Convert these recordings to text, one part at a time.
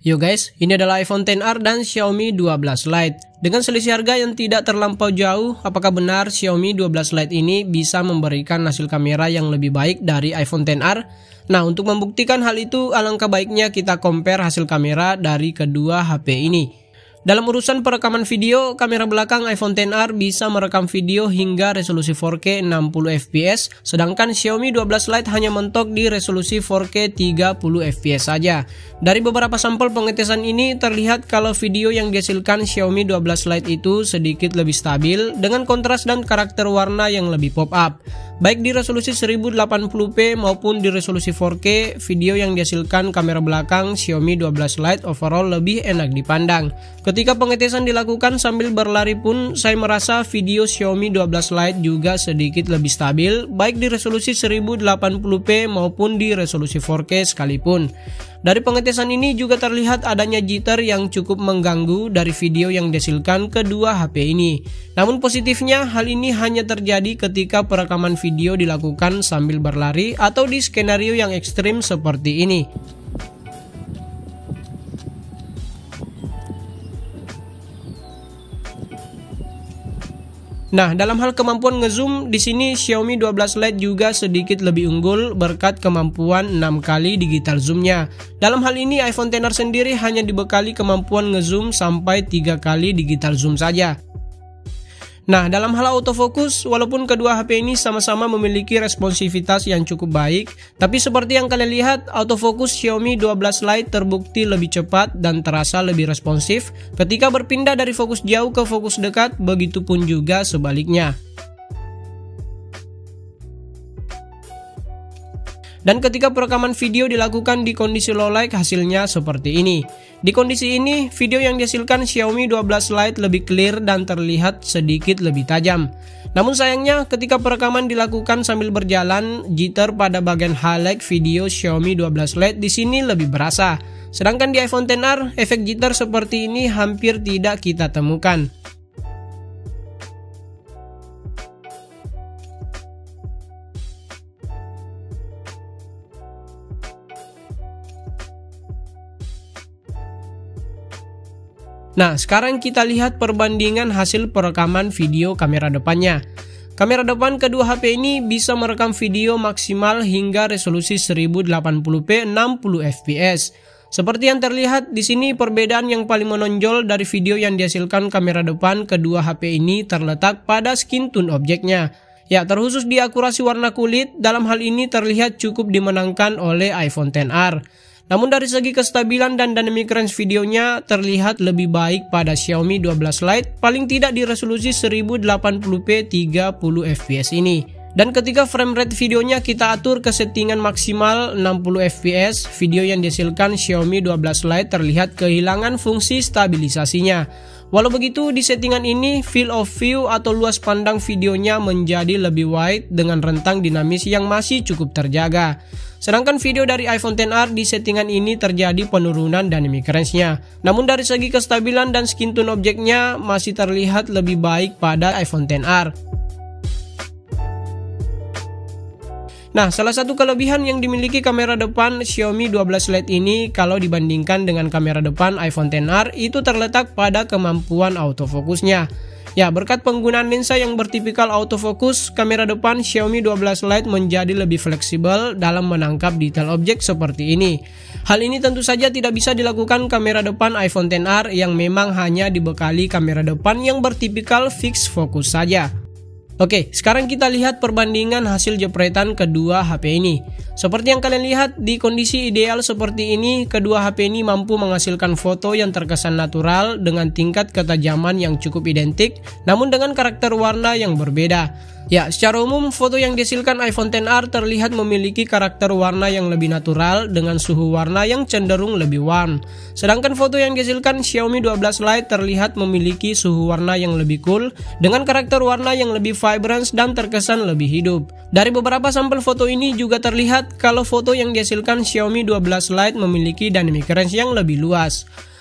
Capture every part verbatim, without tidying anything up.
Yo guys, ini adalah iPhone X R dan Xiaomi dua belas Lite. Dengan selisih harga yang tidak terlampau jauh, apakah benar Xiaomi dua belas Lite ini bisa memberikan hasil kamera yang lebih baik dari iPhone X R? Nah, untuk membuktikan hal itu, alangkah baiknya kita compare hasil kamera dari kedua H P ini. Dalam urusan perekaman video, kamera belakang iPhone X R bisa merekam video hingga resolusi empat K enam puluh F P S, sedangkan Xiaomi dua belas Lite hanya mentok di resolusi empat K tiga puluh F P S saja. Dari beberapa sampel pengetesan ini terlihat kalau video yang dihasilkan Xiaomi dua belas Lite itu sedikit lebih stabil dengan kontras dan karakter warna yang lebih pop up. Baik di resolusi seribu delapan puluh p maupun di resolusi empat K, video yang dihasilkan kamera belakang Xiaomi dua belas Lite overall lebih enak dipandang. Ketika pengetesan dilakukan sambil berlari pun, saya merasa video Xiaomi dua belas Lite juga sedikit lebih stabil, baik di resolusi seribu delapan puluh p maupun di resolusi empat K sekalipun. Dari pengetesan ini juga terlihat adanya jitter yang cukup mengganggu dari video yang dihasilkan kedua H P ini. Namun positifnya, hal ini hanya terjadi ketika perekaman video dilakukan sambil berlari atau di skenario yang ekstrim seperti ini. Nah, dalam hal kemampuan ngezoom, di sini Xiaomi dua belas Lite juga sedikit lebih unggul berkat kemampuan enam kali digital zoom-nya. Dalam hal ini iPhone X R sendiri hanya dibekali kemampuan ngezoom sampai tiga kali digital zoom saja. Nah, dalam hal autofocus, walaupun kedua H P ini sama-sama memiliki responsivitas yang cukup baik, tapi seperti yang kalian lihat, autofocus Xiaomi dua belas Lite terbukti lebih cepat dan terasa lebih responsif ketika berpindah dari fokus jauh ke fokus dekat, begitupun juga sebaliknya. Dan ketika perekaman video dilakukan di kondisi low light, hasilnya seperti ini. Di kondisi ini, video yang dihasilkan Xiaomi dua belas Lite lebih clear dan terlihat sedikit lebih tajam. Namun sayangnya, ketika perekaman dilakukan sambil berjalan, jitter pada bagian highlight video Xiaomi dua belas Lite di sini lebih berasa. Sedangkan di iPhone X R, efek jitter seperti ini hampir tidak kita temukan. Nah, sekarang kita lihat perbandingan hasil perekaman video kamera depannya. Kamera depan kedua H P ini bisa merekam video maksimal hingga resolusi seribu delapan puluh p enam puluh F P S. Seperti yang terlihat di sini, perbedaan yang paling menonjol dari video yang dihasilkan kamera depan kedua H P ini terletak pada skin tone objeknya. Ya, terkhusus di akurasi warna kulit, dalam hal ini terlihat cukup dimenangkan oleh iPhone X R. Namun dari segi kestabilan dan dynamic range videonya terlihat lebih baik pada Xiaomi dua belas Lite, paling tidak di resolusi seribu delapan puluh p tiga puluh F P S ini. Dan ketika frame rate videonya kita atur ke settingan maksimal enam puluh F P S, video yang dihasilkan Xiaomi dua belas Lite terlihat kehilangan fungsi stabilisasinya. Walau begitu, di settingan ini field of view atau luas pandang videonya menjadi lebih wide dengan rentang dinamis yang masih cukup terjaga. Sedangkan video dari iPhone X R di settingan ini terjadi penurunan dynamic range-nya. Namun dari segi kestabilan dan skin tone objeknya masih terlihat lebih baik pada iPhone X R. Nah, salah satu kelebihan yang dimiliki kamera depan Xiaomi dua belas Lite ini kalau dibandingkan dengan kamera depan iPhone X R itu terletak pada kemampuan autofokusnya. Ya, berkat penggunaan lensa yang bertipikal autofocus, kamera depan Xiaomi dua belas Lite menjadi lebih fleksibel dalam menangkap detail objek seperti ini. Hal ini tentu saja tidak bisa dilakukan kamera depan iPhone X R yang memang hanya dibekali kamera depan yang bertipikal fixed focus saja. Oke, sekarang kita lihat perbandingan hasil jepretan kedua H P ini. Seperti yang kalian lihat, di kondisi ideal seperti ini, kedua H P ini mampu menghasilkan foto yang terkesan natural dengan tingkat ketajaman yang cukup identik, namun dengan karakter warna yang berbeda. Ya, secara umum foto yang dihasilkan iPhone X R terlihat memiliki karakter warna yang lebih natural dengan suhu warna yang cenderung lebih warm. Sedangkan foto yang dihasilkan Xiaomi dua belas Lite terlihat memiliki suhu warna yang lebih cool dengan karakter warna yang lebih vibrant dan terkesan lebih hidup. Dari beberapa sampel foto ini juga terlihat kalau foto yang dihasilkan Xiaomi dua belas Lite memiliki dynamic range yang lebih luas.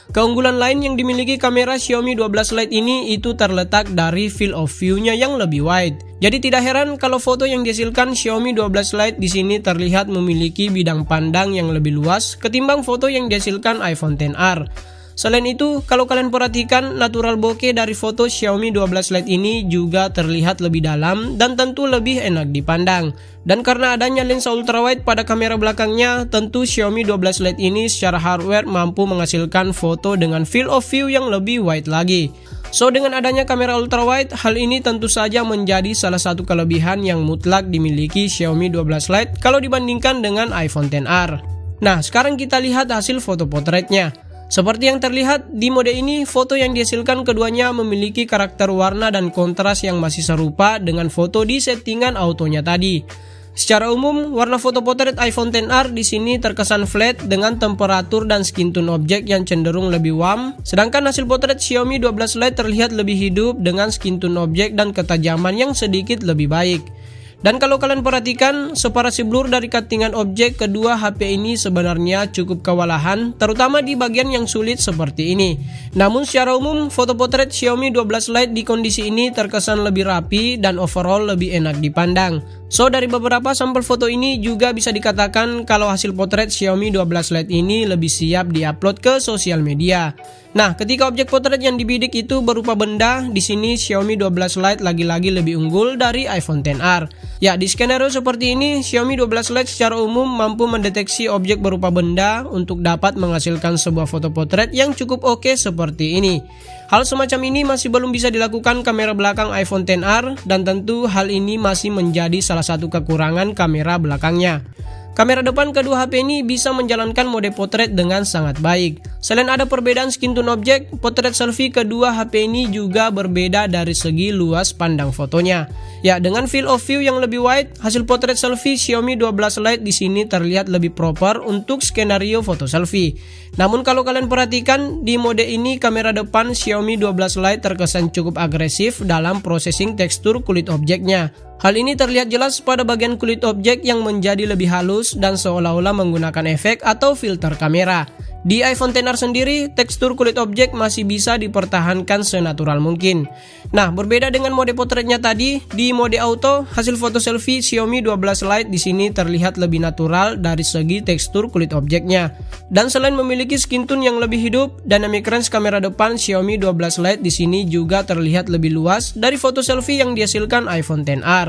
Keunggulan lain yang dimiliki kamera Xiaomi dua belas Lite ini itu terletak dari field of view-nya yang lebih wide. Jadi tidak heran kalau foto yang dihasilkan Xiaomi dua belas Lite di sini terlihat memiliki bidang pandang yang lebih luas ketimbang foto yang dihasilkan iPhone X R. Selain itu, kalau kalian perhatikan, natural bokeh dari foto Xiaomi dua belas Lite ini juga terlihat lebih dalam dan tentu lebih enak dipandang. Dan karena adanya lensa ultrawide pada kamera belakangnya, tentu Xiaomi dua belas Lite ini secara hardware mampu menghasilkan foto dengan field of view yang lebih wide lagi. So, dengan adanya kamera ultrawide, hal ini tentu saja menjadi salah satu kelebihan yang mutlak dimiliki Xiaomi dua belas Lite kalau dibandingkan dengan iPhone X R. Nah, sekarang kita lihat hasil foto potretnya. Seperti yang terlihat, di mode ini foto yang dihasilkan keduanya memiliki karakter warna dan kontras yang masih serupa dengan foto di settingan autonya tadi. Secara umum, warna foto potret iPhone X R di sini terkesan flat dengan temperatur dan skin tone objek yang cenderung lebih warm, sedangkan hasil potret Xiaomi dua belas Lite terlihat lebih hidup dengan skin tone objek dan ketajaman yang sedikit lebih baik. Dan kalau kalian perhatikan, separasi blur dari cuttingan objek kedua H P ini sebenarnya cukup kewalahan, terutama di bagian yang sulit seperti ini. Namun secara umum, foto potret Xiaomi dua belas Lite di kondisi ini terkesan lebih rapi dan overall lebih enak dipandang. So, dari beberapa sampel foto ini juga bisa dikatakan kalau hasil potret Xiaomi dua belas Lite ini lebih siap diupload ke sosial media. Nah, ketika objek potret yang dibidik itu berupa benda, di sini Xiaomi dua belas Lite lagi-lagi lebih unggul dari iPhone X R. Ya, di skenario seperti ini, Xiaomi dua belas Lite secara umum mampu mendeteksi objek berupa benda untuk dapat menghasilkan sebuah foto potret yang cukup oke seperti ini. Hal semacam ini masih belum bisa dilakukan kamera belakang iPhone X R, dan tentu hal ini masih menjadi salah satu kekurangan kamera belakangnya. Kamera depan kedua H P ini bisa menjalankan mode potret dengan sangat baik. Selain ada perbedaan skin tone objek, potret selfie kedua H P ini juga berbeda dari segi luas pandang fotonya. Ya, dengan field of view yang lebih wide, hasil potret selfie Xiaomi dua belas Lite di sini terlihat lebih proper untuk skenario foto selfie. Namun kalau kalian perhatikan, di mode ini kamera depan Xiaomi dua belas Lite terkesan cukup agresif dalam processing tekstur kulit objeknya. Hal ini terlihat jelas pada bagian kulit objek yang menjadi lebih halus dan seolah-olah menggunakan efek atau filter kamera. Di iPhone X R sendiri, tekstur kulit objek masih bisa dipertahankan senatural mungkin. Nah, berbeda dengan mode potretnya tadi, di mode auto, hasil foto selfie Xiaomi dua belas Lite di sini terlihat lebih natural dari segi tekstur kulit objeknya. Dan selain memiliki skin tone yang lebih hidup, dynamic range kamera depan Xiaomi dua belas Lite di sini juga terlihat lebih luas dari foto selfie yang dihasilkan iPhone X R.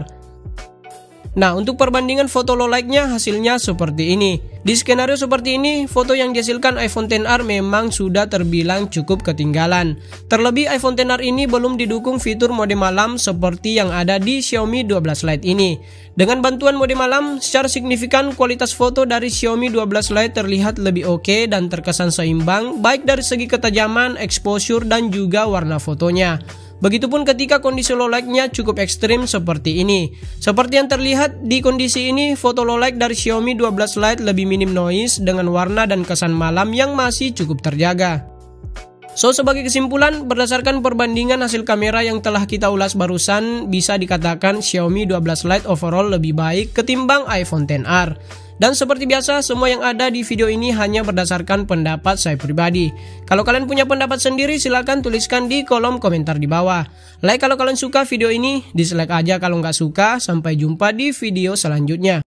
Nah, untuk perbandingan foto low light-nya hasilnya seperti ini. Di skenario seperti ini, foto yang dihasilkan iPhone X R memang sudah terbilang cukup ketinggalan. Terlebih iPhone X R ini belum didukung fitur mode malam seperti yang ada di Xiaomi dua belas Lite ini. Dengan bantuan mode malam, secara signifikan kualitas foto dari Xiaomi dua belas Lite terlihat lebih oke dan terkesan seimbang baik dari segi ketajaman, exposure, dan juga warna fotonya. Begitupun ketika kondisi low light-nya cukup ekstrim seperti ini. Seperti yang terlihat di kondisi ini, foto low light dari Xiaomi dua belas Lite lebih minim noise dengan warna dan kesan malam yang masih cukup terjaga. So, sebagai kesimpulan, berdasarkan perbandingan hasil kamera yang telah kita ulas barusan, bisa dikatakan Xiaomi dua belas Lite overall lebih baik ketimbang iPhone X R. Dan seperti biasa, semua yang ada di video ini hanya berdasarkan pendapat saya pribadi. Kalau kalian punya pendapat sendiri, silahkan tuliskan di kolom komentar di bawah. Like kalau kalian suka video ini, dislike aja kalau nggak suka. Sampai jumpa di video selanjutnya.